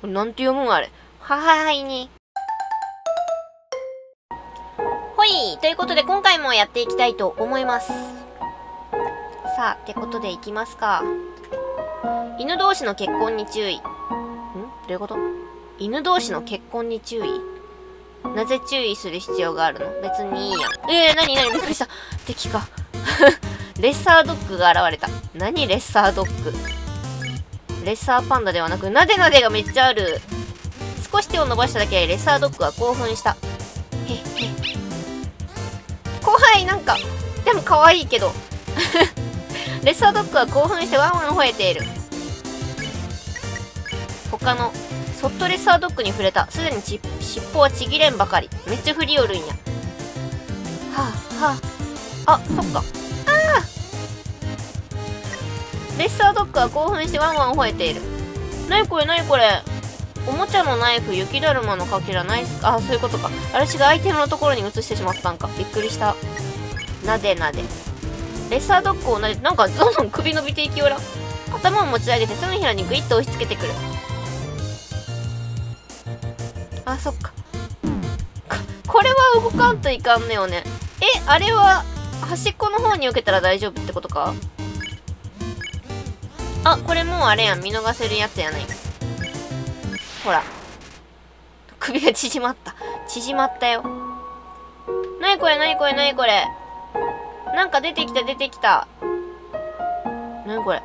これなんて読むんあれ。はいに。ほい。ということで今回もやっていきたいと思います。さあ、ってことでいきますか。犬同士の結婚に注意。どういうこと？犬同士の結婚に注意？なぜ注意する必要があるの？別にいいやん。なにびっくりした。敵か。レッサードッグが現れた。何レッサードッグ？レッサーパンダではなく、なでなでがめっちゃある。少し手を伸ばしただけでレッサードッグは興奮した。へっ。怖い、なんか。でも可愛いけど。レッサードッグは興奮してワンワン吠えている。他の、そっとレッサードッグに触れた。すでに尻尾はちぎれんばかり。めっちゃ振りよるんや。あ、そっか。レッサードッグは興奮してワンワン吠えている。なにこれ。おもちゃのナイフ、雪だるまのかけら、ナイス。あ、そういうことか。私がアイテムのところに移してしまったんか。びっくりした。なで。レッサードッグをなで、なんかどんどん首伸びていきよら。頭を持ち上げて手のひらにグイッと押し付けてくる。あ、そっか。これは動かんといかんねよね。あれは、端っこの方に受けたら大丈夫ってことか？あ、これもうあれやん。見逃せるやつやない。ほら。首が縮まった。縮まったよ。なにこれ。なんか出てきた。なにこれ。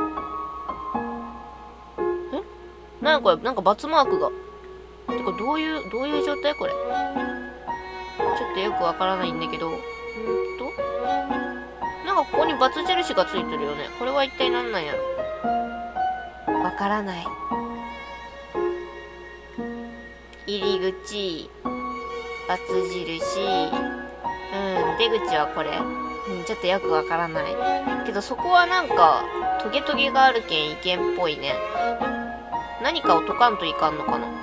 なにこれ。なんかバツマークが。てか、どういう状態これ。ちょっとよくわからないんだけど。なんかここにバツ印がついてるよね。これは一体何なんやろ。わからない。入り口。バツ印。出口はこれ。ちょっとよくわからない。けどそこはなんか、トゲトゲがあるけん意見っぽいね。何かを解かんといかんのかな。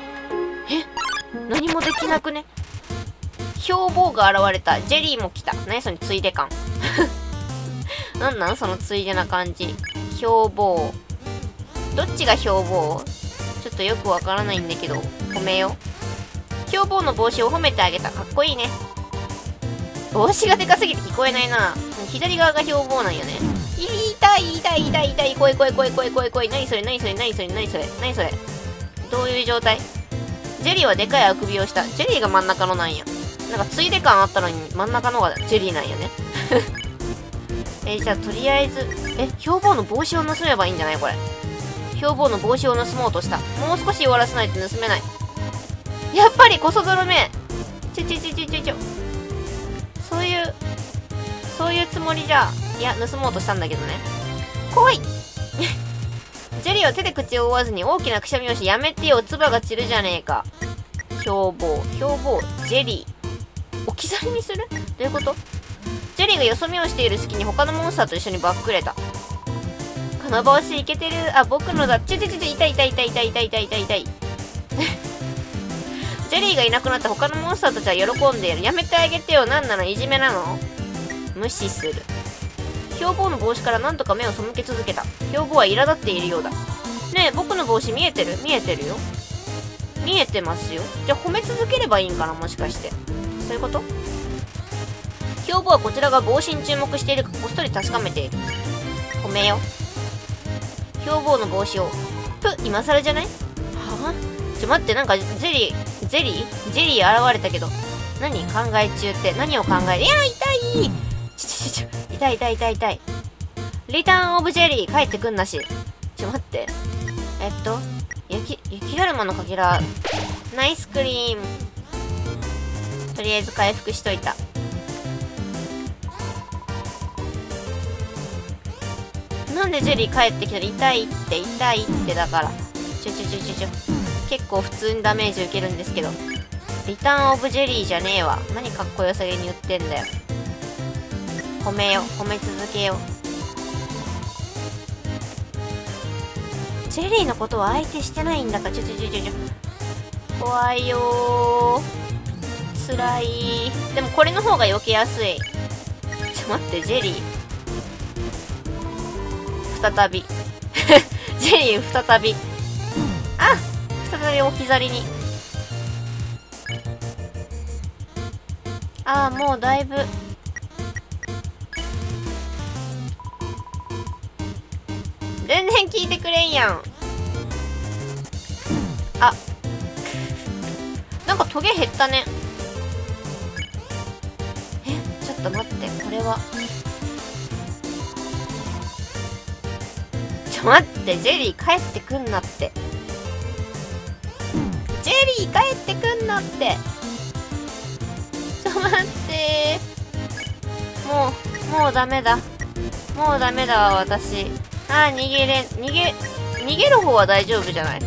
何もできなくね？凶暴が現れた。ジェリーも来た。何そのついで感。なんそのついでな感じ。凶暴。どっちが凶暴？ちょっとよくわからないんだけど、褒めよ。凶暴の帽子を褒めてあげた。かっこいいね。帽子がでかすぎて聞こえないな。左側が凶暴なんよね。痛い。怖い。何それ。どういう状態？ジェリーはでかいあくびをした。ジェリーが真ん中のなんや。なんかついで感あったのに真ん中のがジェリーなんやね。じゃあとりあえず、凶暴の帽子を盗めばいいんじゃないこれ。凶暴の帽子を盗もうとした。もう少し終わらせないと盗めない。やっぱりこそ泥め。そういうつもりじゃ。いや、盗もうとしたんだけどね。怖い。ジェリーは手で口を覆わずに大きなくしゃみをし、やめてよ、唾が散るじゃねえか。凶暴、ジェリー。置き去りにする？どういうこと？ジェリーがよそ見をしている隙に他のモンスターと一緒にばっくれた。この帽子いけてる。あ、僕のだ。痛い。ジェリーがいなくなった他のモンスターたちは喜んでいる。やめてあげてよ。なんなの？いじめなの？無視する。凶暴の帽子からなんとか目を背け続けた。凶暴は苛立っているようだ。ねえ、僕の帽子見えてるよ。見えてますよ。じゃあ褒め続ければいいんかな、もしかして。そういうこと？凶暴はこちらが帽子に注目しているかこっそり確かめている。褒めよ。凶暴の帽子を。今更じゃない？はぁ？待って、なんかジェリー現れたけど。何考え中って。何を考える？いや、痛い。痛い。リターンオブジェリー帰ってくんなし。待って。雪だるまのかけら。ナイスクリーム。とりあえず回復しといた。なんでジェリー帰ってきたら痛いってだから。結構普通にダメージ受けるんですけど。リターンオブジェリーじゃねえわ。何かっこよさげに言ってんだよ。褒め続けよ。ジェリーのことは相手してないんだから。怖いよー。辛い。でもこれの方が避けやすい。待って、ジェリー。再び。ジェリー再び。あ、 で置き去りに。ああ、もうだいぶ。全然聞いてくれんやん。あ、なんかトゲ減ったね。ちょっと待って、これは。待って、ジェリー帰ってくんなって。ジェリー帰ってくんなって。待って。もうダメだ。もうダメだわ、私。あー、逃げる方は大丈夫じゃない。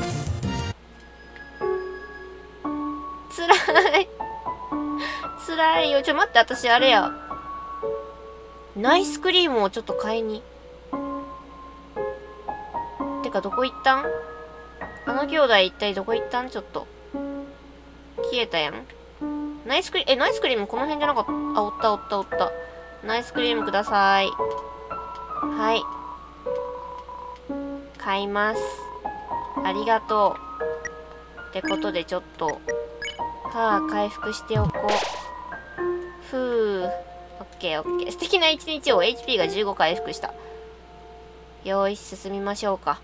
辛い。辛いよ。待って、私あれや。ナイスクリームをちょっと買いに。てか、どこ行ったん？あの兄弟一体どこ行ったん？ちょっと。消えたやん。ナイスクリームこの辺じゃなかった。あ、おった。ナイスクリームください。はい。買います。ありがとう。ってことでちょっと。回復しておこう。オッケー。素敵な一日を HP が15回復した。よーし、進みましょうか。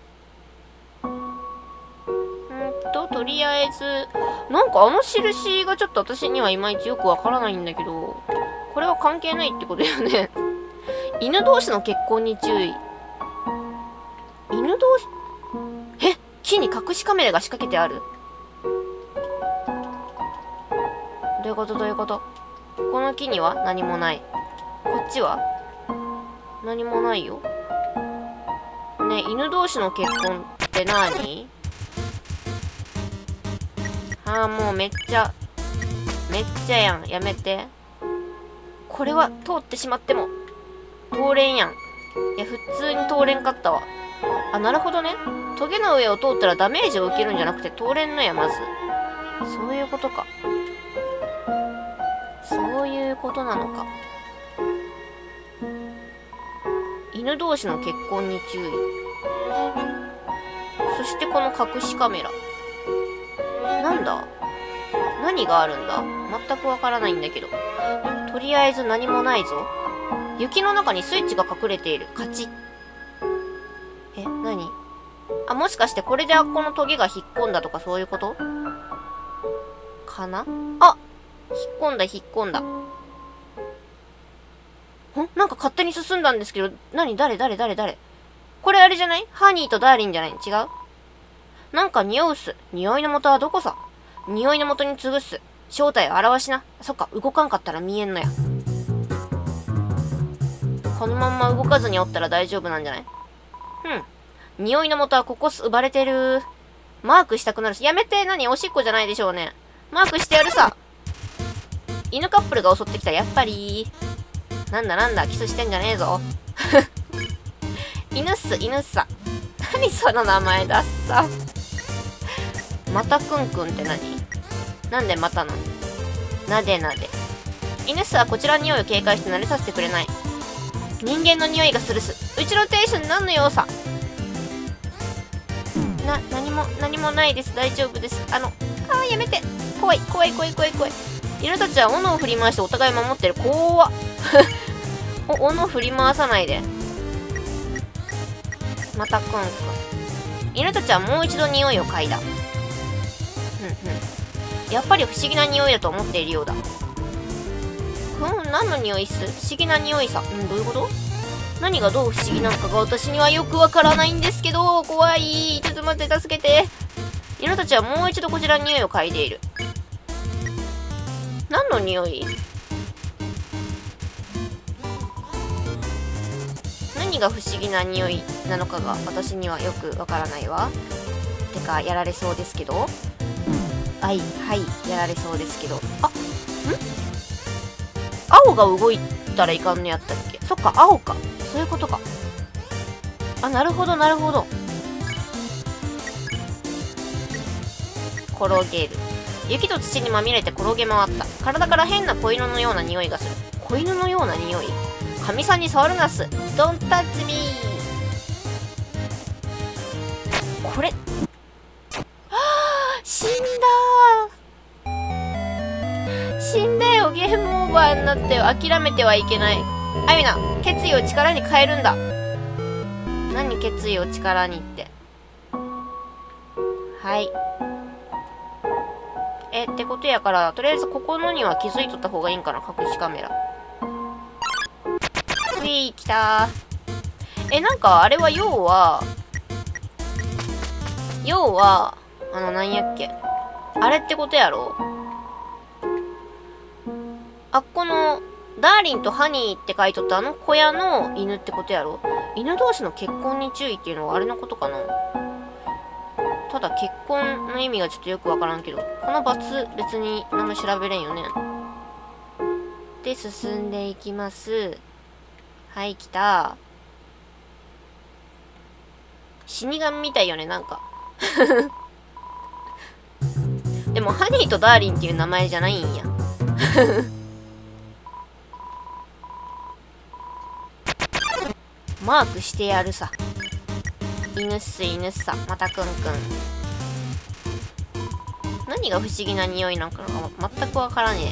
とりあえず、なんかあの印がちょっと私にはいまいちよくわからないんだけど、これは関係ないってことだよね。犬同士の結婚に注意。犬同士、木に隠しカメラが仕掛けてある。どういうことこの木には何もない。こっちは何もないよ。ね、犬同士の結婚って何？もうめっちゃやん。やめて。これは通ってしまっても通れんやん。いや、普通に通れんかったわ。あ、なるほどね。トゲの上を通ったらダメージを受けるんじゃなくて通れんのや、まず。そういうことか。そういうことなのか。犬同士の結婚に注意。そしてこの隠しカメラ。なんだ？何があるんだ？全くわからないんだけど。とりあえず何もないぞ。雪の中にスイッチが隠れている。カチッ。何？あ、もしかしてこれでこのトゲが引っ込んだとかそういうことかな？あ！引っ込んだ。なんか勝手に進んだんですけど、誰これあれじゃない？ハニーとダーリンじゃない？違う？なんか匂うっす。匂いの元はどこさ？匂いの元に継ぐっす。正体を表しな。そっか、動かんかったら見えんのや。このまんま動かずにおったら大丈夫なんじゃない？匂いの元はここ奪われてる。マークしたくなるし。やめて。おしっこじゃないでしょうね。マークしてやるさ。犬カップルが襲ってきた。やっぱり。なんだ、キスしてんじゃねえぞ。犬っさ。何その名前だっさ。またくんくんって何？なんでまたなの？なで。犬っすはこちらの匂いを警戒して慣れさせてくれない。人間の匂いがするす。うちの亭主に何の用さ。何もないです。大丈夫です。やめて。怖い。犬たちは斧を振り回してお互い守ってる。怖っ。斧振り回さないで。またくんくん。犬たちはもう一度匂いを嗅いだ。やっぱり不思議な匂いだと思っているようだ。何の匂いっす？不思議な匂いさ。どういうこと？何がどう不思議なのかが私にはよくわからないんですけど、怖い。ちょっと待って、助けて。犬たちはもう一度こちらに匂いを嗅いでいる。何の匂い？何が不思議な匂いなのかが私にはよくわからないわ。てか、やられそうですけど。はい、やられそうですけど。青が動いたらいかんのやったっけ？そっか、青か。そういうことか。あ、なるほど。転げる。雪と土にまみれて転げ回った。体から変な子犬のような匂いがする。子犬のような匂い？神さんに触るなす。Don't touch me。これ。 死んだ死んだよ。ゲームオーバーになったよ。諦めてはいけない。アユナ、決意を力に変えるんだ。何決意を力にって。はい。ってことやから、とりあえずここのには気づいとった方がいいんかな、隠しカメラ。うい、来たー。なんか、あれは要は、なんやっけ。あれってことやろ？あっこの、ダーリンとハニーって書いとったあの小屋の犬ってことやろ？犬同士の結婚に注意っていうのはあれのことかな？ただ結婚の意味がちょっとよくわからんけど、この×別に何も調べれんよね。で、進んでいきます。はい、来た。死神みたいよね、なんか。でも、ハニーとダーリンっていう名前じゃないんや。マークしてやるさ。犬っす、犬っさ。またくんくん。何が不思議な匂いなんかな全くわからね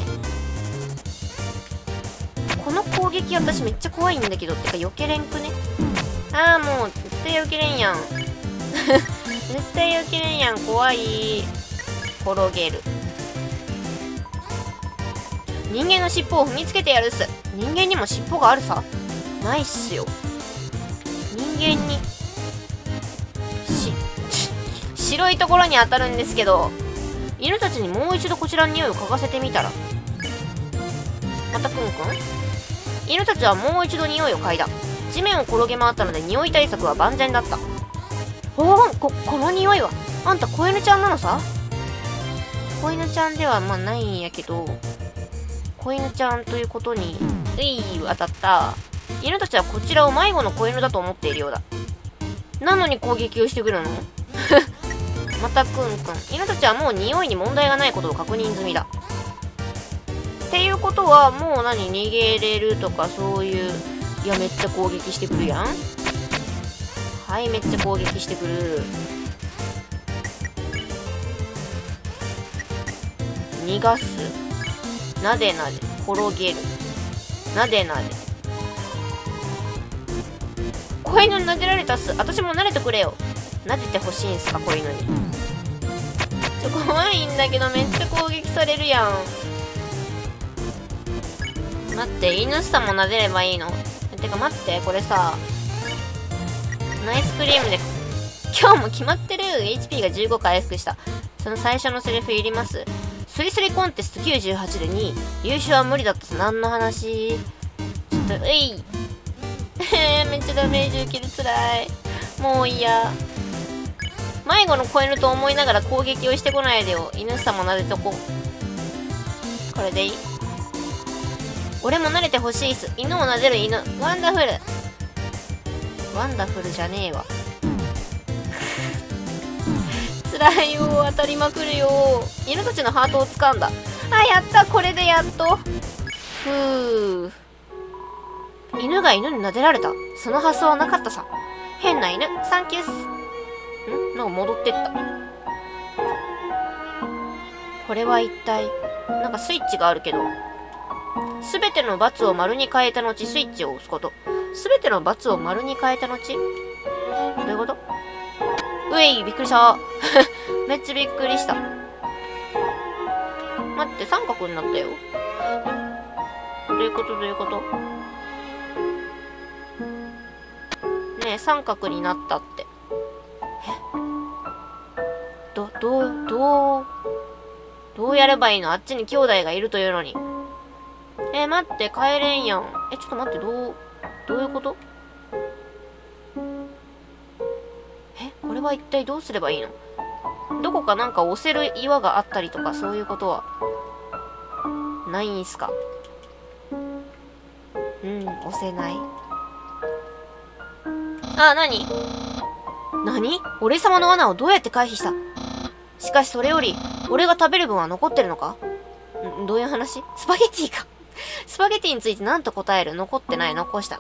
え。この攻撃私めっちゃ怖いんだけど。てか避けれんくね？ああ、もう、絶対避けれんやん。絶対避けれんやん。怖い。転げる。人間の尻尾を踏みつけてやるっす。人間にも尻尾があるさ。ないっすよ。人間に。白いところに当たるんですけど、犬たちにもう一度こちらに匂いを嗅がせてみたら。またくんくん？犬たちはもう一度匂いを嗅いだ。地面を転げ回ったので匂い対策は万全だった。おお、この匂いは、あんた子犬ちゃんなのさ。子犬ちゃんではまあないんやけど、子犬ちゃんということに、当たった。犬たちはこちらを迷子の子犬だと思っているようだ。なのに攻撃をしてくるの？またくんくん。犬たちはもう匂いに問題がないことを確認済みだ。っていうことは、もう逃げれるとかそういう、いや、めっちゃ攻撃してくるやん。はい、めっちゃ攻撃してくる。逃がす。なでなで。転げる。なでなで。子犬に撫でられたっす。私も撫でてくれよ。撫でてほしいんすか、子犬に。怖いんだけど、めっちゃ攻撃されるやん。待って、犬さんも撫でればいいの？てか待って、これさ、ナイスクリームで、今日も決まってる。 HP が15回復した。その最初のセリフいります？スリスリコンテスト98で2位。優勝は無理だったさ。何の話？ちょっと、めっちゃダメージ受ける。つらい。もう嫌。迷子の子犬と思いながら攻撃をしてこないでよ。犬さんも撫でとこ。これでいい？俺も慣れてほしいっす。犬を撫でる犬。ワンダフル。ワンダフルじゃねえわ。辛いよ。当たりまくるよ。犬たちのハートを掴んだ。あ、やった。これでやっと。ふぅ。犬が犬に撫でられた。その発想はなかったさ。変な犬。サンキュース。なんか戻ってった。これは一体、なんかスイッチがあるけど。すべての×を丸に変えた後、スイッチを押すこと。すべての×を丸に変えた後？どういうこと？うえい、びっくりした。めっちゃびっくりした。待って、三角になったよ。どういうこと？どういうこと？ねえ、三角になったって。どうやればいいの？あっちに兄弟がいるというのに。待って、帰れんやん。ちょっと待って、どういうこと？これは一体どうすればいいの？どこかなんか押せる岩があったりとか、そういうことは、ないんすか？押せない。あ、なに？俺様の罠をどうやって回避した？しかしそれより、俺が食べる分は残ってるのか？どういう話？スパゲティか。スパゲティについて何と答える？残ってない。残した。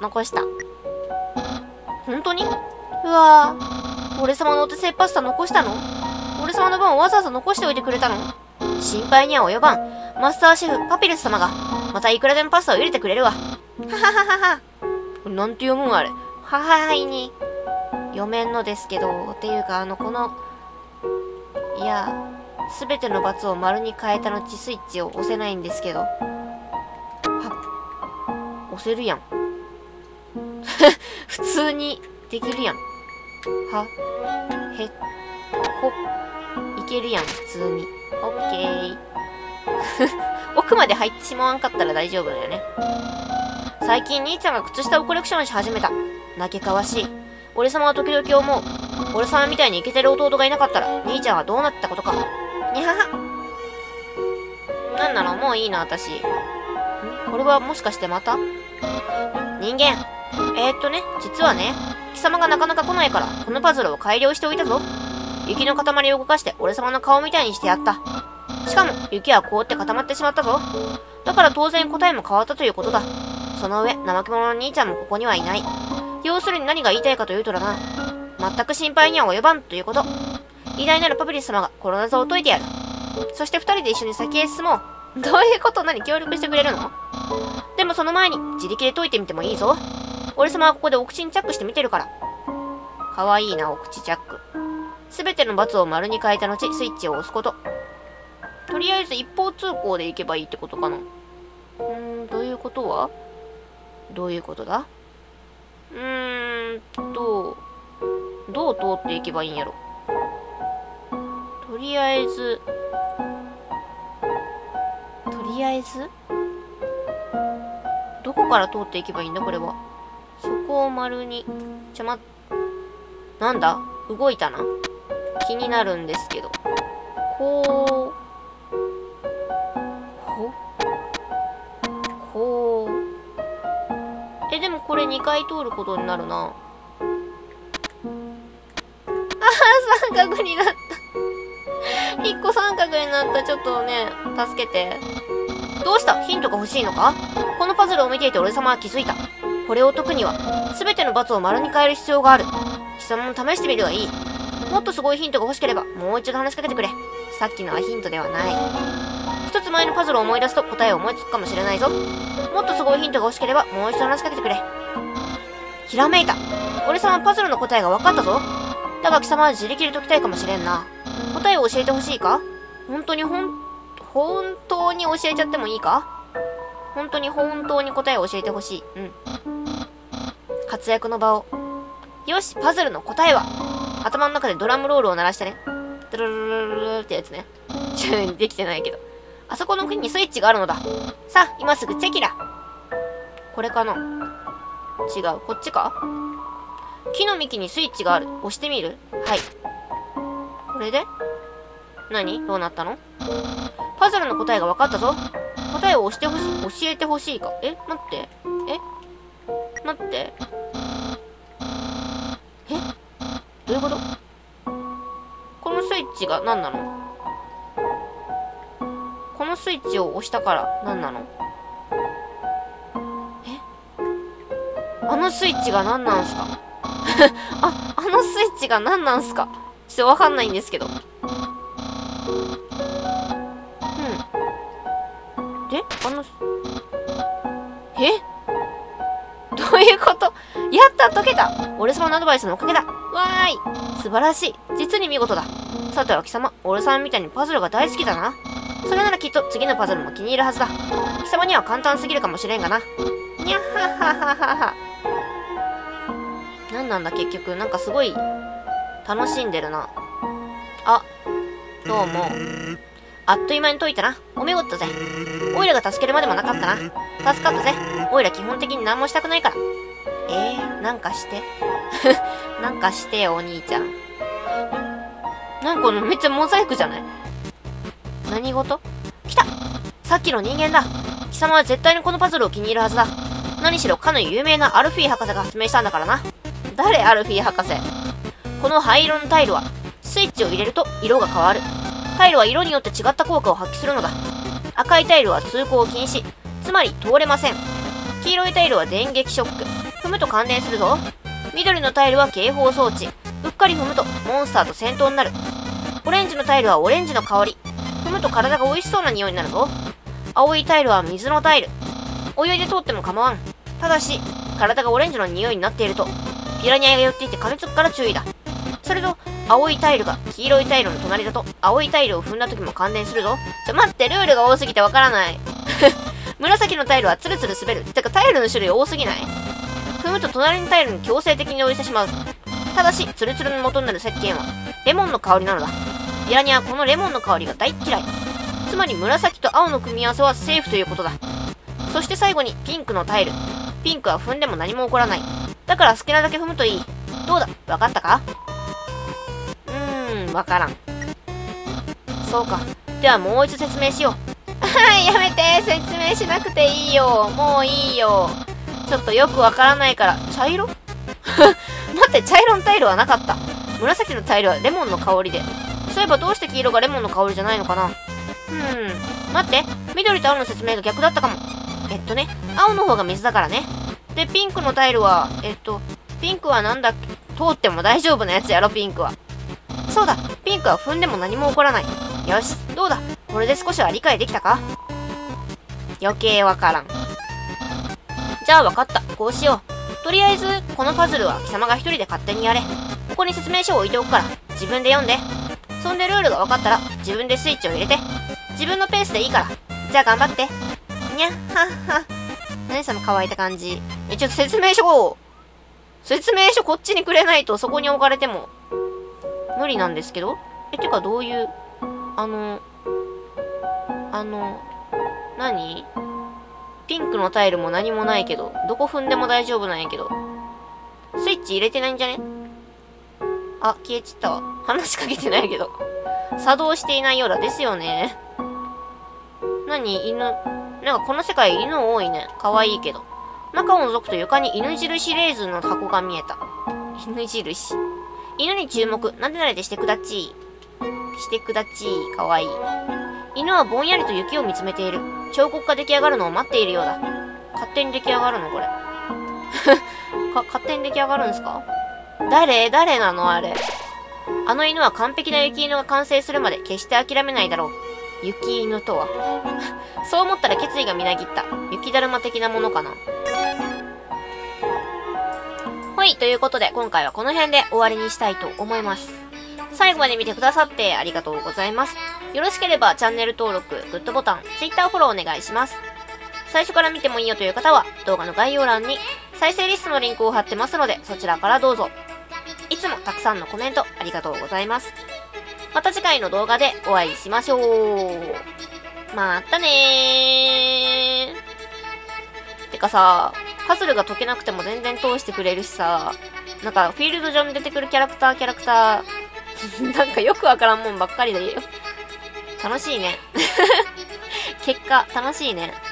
本当に？うわぁ。俺様のお手製パスタ残したの？ 俺様の分をわざわざ残しておいてくれたの？心配には及ばん。マスターシェフ、パピルス様が、またいくらでもパスタを入れてくれるわ。ははははは。これなんて読むんあれ。はははいに。読めんのですけど、っていうか、いや、すべての×を丸に変えた後、スイッチを押せないんですけど。押せるやん。普通にできるやん。いけるやん、普通に。オッケー。奥まで入ってしまわんかったら大丈夫だよね。最近兄ちゃんが靴下をコレクションし始めた。嘆かわしい。俺様は時々思う。俺様みたいにイケてる弟がいなかったら、兄ちゃんはどうなったことか。にはは。なんなの？もういいな、私。これはもしかしてまた？人間。実はね、貴様がなかなか来ないから、このパズルを改良しておいたぞ。雪の塊を動かして、俺様の顔みたいにしてやった。しかも、雪は凍って固まってしまったぞ。だから当然答えも変わったということだ。その上、怠け者の兄ちゃんもここにはいない。要するに何が言いたいかというとだな。全く心配には及ばんということ。偉大なるパピリス様がこの謎を解いてやる。そして二人で一緒に先へ進もう。どういうこと？何？協力してくれるの？でもその前に自力で解いてみてもいいぞ。俺様はここでお口にチャックしてみてるから。かわいいな、お口チャック。すべての×を丸に変えた後、スイッチを押すこと。とりあえず一方通行で行けばいいってことかな。どういうことは？どういうことだ？どう通っていけばいいんやろ。とりあえず、どこから通っていけばいいんだこれは。そこを丸に、なんだ？動いたな。気になるんですけど。こう。でもこれ2回通ることになるな。三角になった。1個三角になった。ちょっとね、助けて。どうした？ヒントが欲しいのか？このパズルを見ていて俺様は気づいた。これを解くには、すべての×を丸に変える必要がある。貴様も試してみるがいい。もっとすごいヒントが欲しければ、もう一度話しかけてくれ。さっきのはヒントではない。一つ前のパズルを思い出すと答えを思いつくかもしれないぞ。もっとすごいヒントが欲しければ、もう一度話しかけてくれ。ひらめいた。俺様はパズルの答えが分かったぞ。だが貴様は自力で解きたいかもしれんな。答えを教えてほしいか？本当に教えちゃってもいいか？本当に答えを教えてほしい。活躍の場を。よし、パズルの答えは。頭の中でドラムロールを鳴らしてね。ドルルルルルってやつね。できてないけど。あそこの国にスイッチがあるのだ。さあ、今すぐチェキラ。これかな？違う、こっちか？木の幹にスイッチがある。押してみる？はい。これで？何？どうなったの？パズルの答えが分かったぞ。答えを教えてほしいか。待って。待って。どういうこと？このスイッチが何なの？このスイッチを押したから何なの？あのスイッチが何なんすか？あのスイッチが何なんすか？ちょっとわかんないんですけど。で、どういうこと？やった！解けた！俺様のアドバイスのおかげだ！わーい！素晴らしい！実に見事だ！さては貴様、俺さんみたいにパズルが大好きだな。それならきっと次のパズルも気に入るはずだ。貴様には簡単すぎるかもしれんがな。にゃっはっはっはっはっは。なんなんだ結局。なんかすごい楽しんでるな。あ、どうも。あっという間に解いたな。お見事ぜ。オイラが助けるまでもなかったな。助かったぜ。オイラ基本的に何もしたくないから。なんかして。なんかしてよ、お兄ちゃん。なんかめっちゃモザイクじゃない？何事？来た！さっきの人間だ。貴様は絶対にこのパズルを気に入るはずだ。何しろかの有名なアルフィー博士が発明したんだからな。誰アルフィー博士？この灰色のタイルは、スイッチを入れると色が変わる。タイルは色によって違った効果を発揮するのだ。赤いタイルは通行禁止。つまり通れません。黄色いタイルは電撃ショック。踏むと感電するぞ。緑のタイルは警報装置。うっかり踏むとモンスターと戦闘になる。 オレンジのタイルはオレンジの香り。踏むと体が美味しそうな匂いになるぞ。青いタイルは水のタイル。お湯で通っても構わん。ただし、体がオレンジの匂いになっていると、ピラニアが寄っていて噛みつくから注意だ。それと、青いタイルが黄色いタイルの隣だと、青いタイルを踏んだ時も感電するぞ。待って、ルールが多すぎてわからない。紫のタイルはツルツル滑る。てかタイルの種類多すぎない？踏むと隣のタイルに強制的に置いてしまう。ただし、ツルツルの元になる石鹸は、レモンの香りなのだ。ピラニアはこのレモンの香りが大嫌い。つまり紫と青の組み合わせはセーフということだ。そして最後にピンクのタイル。ピンクは踏んでも何も起こらない。だから好きなだけ踏むといい。どうだ、わかったか？わからん。そうか。ではもう一度説明しよう。はい、やめて。説明しなくていいよ。もういいよ。ちょっとよくわからないから。茶色待って、茶色のタイルはなかった。紫のタイルはレモンの香りで。そういえばどうして黄色がレモンの香りじゃないのかな？待って。緑と青の説明が逆だったかも。青の方が水だからね。で、ピンクのタイルは、ピンクはなんだっけ？通っても大丈夫なやつやろ、ピンクは。そうだ、ピンクは踏んでも何も起こらない。よし、どうだ？これで少しは理解できたか？余計わからん。じゃあわかった。こうしよう。とりあえず、このパズルは貴様が一人で勝手にやれ。ここに説明書を置いておくから、自分で読んで。そんでルールがわかったら、自分でスイッチを入れて。自分のペースでいいから。じゃあ頑張って。にゃっはっは。何その乾いた感じ。ちょっと説明書こっちにくれないとそこに置かれても無理なんですけど。てかどういう、何？ピンクのタイルも何もないけど、どこ踏んでも大丈夫なんやけど。スイッチ入れてないんじゃね？あ、消えちったわ。話しかけてないけど。作動していないようだ。ですよね。何？犬。なんかこの世界犬多いね。可愛いけど。中を覗くと床に犬印レーズンの箱が見えた。犬印。犬に注目。なでなでしてくだちい。してくだちい。かわいい。犬はぼんやりと雪を見つめている。彫刻が出来上がるのを待っているようだ。勝手に出来上がるのこれ。勝手に出来上がるんすか？誰なのあれ。あの犬は完璧な雪犬が完成するまで決して諦めないだろう。雪犬とは。そう思ったら決意がみなぎった。雪だるま的なものかな。ほい、ということで今回はこの辺で終わりにしたいと思います。最後まで見てくださってありがとうございます。よろしければチャンネル登録、グッドボタン、Twitter フォローお願いします。最初から見てもいいよという方は動画の概要欄に再生リストのリンクを貼ってますのでそちらからどうぞ。いつもたくさんのコメントありがとうございます。また次回の動画でお会いしましょう。またねー。てかさ、パズルが解けなくても全然通してくれるしさ、なんかフィールド上に出てくるキャラクター、なんかよくわからんもんばっかりだよ。楽しいね。結果、楽しいね。